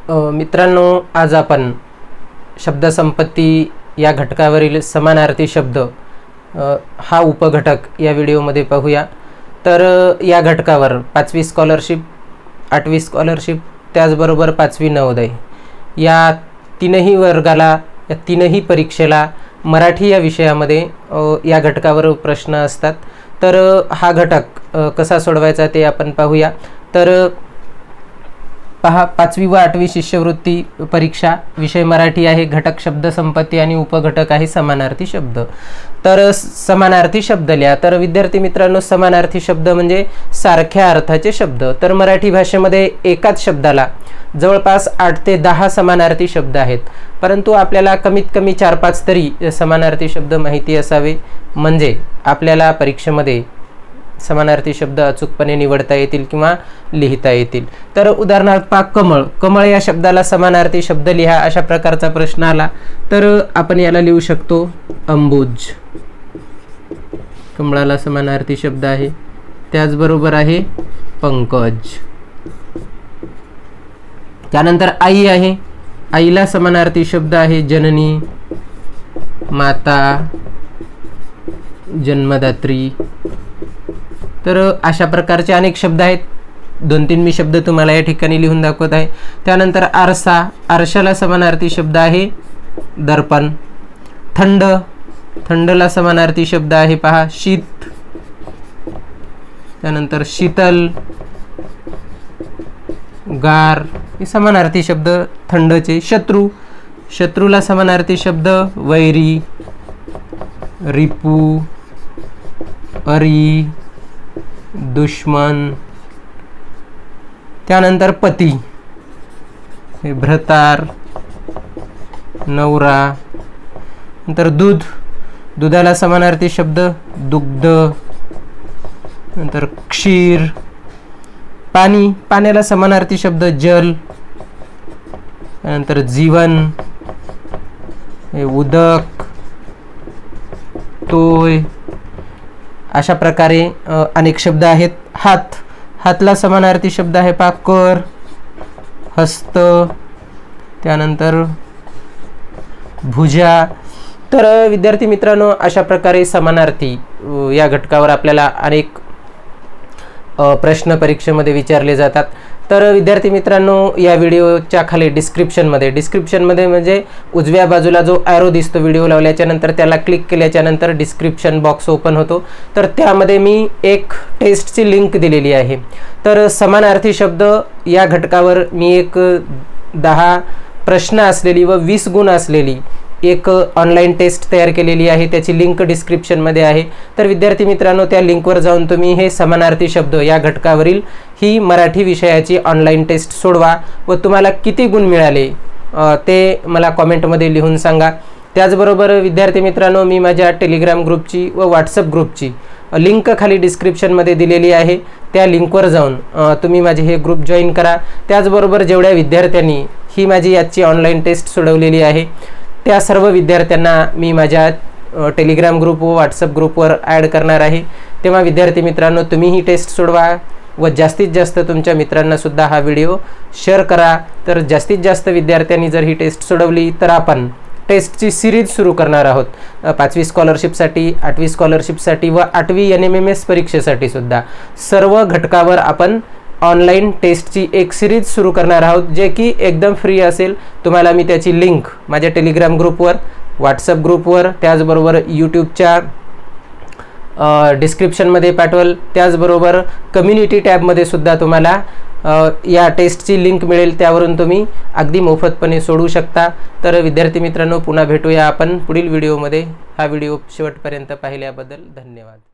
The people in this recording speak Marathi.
मित्रांनो, आज आपण शब्दसंपत्ती या घटकावरील समानार्थी शब्द हा उपघटक या व्हिडिओमध्ये पाहूया। तर या घटकावर 5वी स्कॉलरशिप, 8वी स्कॉलरशिप, त्याचबरोबर 5वी नवोदय या तीनही वर्गाला, या तीनही परीक्षेला मराठी या विषयामध्ये या घटकावर प्रश्न असतात। तर हा घटक कसा सोडवायचा ते आपण पाहूया। तर पहा, 5वी व 8वी शिष्यवृत्ती परीक्षा विषय मराठी आहे, घटक शब्द संपत्ती आणि उपघटक आहे समानार्थी शब्द। तर समानार्थी शब्द लिहा। तर विद्यार्थी मित्रांनो, समानार्थी शब्द म्हणजे सारख्या अर्थाचे शब्द। तर मराठी भाषेमध्ये एकाच शब्दाला जवळपास 8 ते 10 समानार्थी शब्द आहेत, परंतु आपल्याला कमीत कमी 4-5 तरी समानार्थी शब्द माहिती असावे, म्हणजे आपल्याला परीक्षेमध्ये समानार्थी शब्द अचूकपणे निवडता येतील किंवा लिहिता येतील। तर उदाहरणार्थ पहा, कमळ, कमळ या शब्दाला समानार्थी शब्द लिहा अशा प्रकारचा प्रश्न आला तर आपण याला लिहू शकतो अंबुज, कमळाला समानार्थी शब्द आहे। त्याचबरोबर आहे पंकज। त्यानंतर आई आहे, आईला समानार्थी शब्द आहे जननी, माता, जन्मदात्री। तर अशा प्रकारचे अनेक शब्द आहेत, 2-3 मी शब्द तुम्हाला या ठिकाणी लिहून दाखवत आहे। त्यानंतर आरसा, आरशाला समानार्थी शब्द आहे दर्पण। थंड, थंडला समानार्थी शब्द आहे पहा शीत। त्यानंतर शीतल, गार हे समानार्थी शब्द थंडचे। शत्रू, शत्रूला समानार्थी शब्द वैरी, रिपू, अरी, दुश्मन। त्यानंतर पती, हे भ्रतार, नवरा। नंतर दूध, दुधाला समानार्थी शब्द दुग्ध। नंतर क्षीर, पाणी, पाण्याला समानार्थी शब्द जल। त्यानंतर जीवन, हे उदक, तोय। अशा प्रकारे अनेक शब्द आहेत। हात, हातला समानार्थी शब्द आहे पहा कर, हस्त। त्यानंतर भुजा। तर विद्यार्थी मित्रांनो, अशा प्रकारे समानार्थी या घटकावर आपल्याला अनेक प्रश्न परीक्षेमध्ये विचारले जातात। तर विद्यार्थी मित्रांनो, या व्हिडिओच्या खाली डिस्क्रिप्शनमध्ये म्हणजे उजव्या बाजूला जो ॲरो दिसतो व्हिडिओ लावल्याच्या नंतर, त्याला क्लिक केल्याच्या नंतर डिस्क्रिप्शन बॉक्स ओपन होतो। तर त्यामध्ये मी एक टेस्टची लिंक दिलेली आहे। तर समानार्थी शब्द या घटकावर मी एक 10 प्रश्न असलेली व 20 गुण असलेली एक ऑनलाईन टेस्ट तयार केलेली आहे, त्याची लिंक डिस्क्रिप्शनमध्ये आहे। तर विद्यार्थी मित्रांनो, त्या लिंकवर जाऊन तुम्ही हे समानार्थी शब्द या घटकावरील ही मराठी विषयाची ऑनलाईन टेस्ट सोडवा व तुम्हाला किती गुण मिळाले ते मला कॉमेंटमध्ये लिहून सांगा। त्याचबरोबर विद्यार्थी मित्रांनो, मी माझ्या टेलिग्राम ग्रुपची व व्हॉट्सअप ग्रुपची लिंक खाली डिस्क्रिप्शनमध्ये दिलेली आहे, त्या लिंकवर जाऊन तुम्ही माझे हे ग्रुप जॉईन करा। त्याचबरोबर जेवढ्या विद्यार्थ्यांनी ही माझी याची ऑनलाईन टेस्ट सोडवलेली आहे त्या सर्व विद्यार्थ्यांना मी माझ्या टेलिग्राम ग्रुप व व्हॉट्सअप ग्रुपवर ॲड करणार आहे। तेव्हा विद्यार्थी मित्रांनो, तुम्ही ही टेस्ट सोडवा व जास्तीत जास्त तुमच्या मित्रांनासुद्धा हा व्हिडिओ शेअर करा। तर जास्तीत जास्त विद्यार्थ्यांनी जर ही टेस्ट सोडवली तर आपण टेस्टची सिरीज सुरू करणार आहोत। 5वी स्कॉलरशिपसाठी, 8वी स्कॉलरशिपसाठी व 8वी NMMS परीक्षेसाठी सुद्धा सर्व घटकावर आपण ऑनलाईन टेस्टची एक सिरीज सुरू करणार आहोत, जे की एकदम फ्री असेल। तुम्हाला मी त्याची लिंक माझ्या टेलिग्राम ग्रुपवर, व्हॉट्सअप ग्रुपवर, त्याचबरोबर यूट्यूबच्या डिस्क्रिप्शनमध्ये पाठवल। त्याचबरोबर कम्युनिटी टॅबमध्ये सुद्धा तुम्हाला या टेस्टची लिंक मिळेल, त्यावरून तुम्ही अगदी मोफतपणे सोडवू शकता। तर विद्यार्थी मित्रांनो, पुन्हा भेटूया आपण पुढील व्हिडिओमध्ये। हा व्हिडिओ शेवटपर्यंत पाहिल्याबद्दल धन्यवाद।